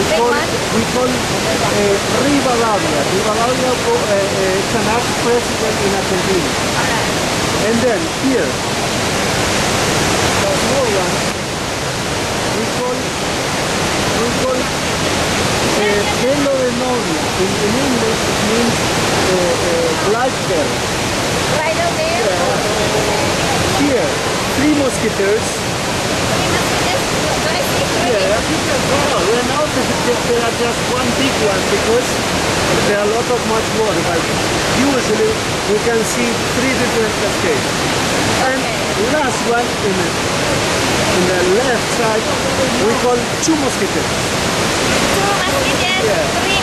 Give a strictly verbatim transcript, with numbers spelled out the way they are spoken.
Big call one? we call uh, Rivadavia. Rivadaria uh, uh, it's an ex-president in Argentina. Alright. And then here, the small one, we call we call uh, pelo de novia. In, in English, it means uh, uh, black hair. Bridal Veil Falls. Here, three Musketeers. Three Musketeers. Do I see three? Yeah, well, well, now there there are just one big one because there are a lot of much more, but usually we can see three different cascades. And Okay. last one in the, in the left side we call two Musketeers. Two Musketeers, Yeah. three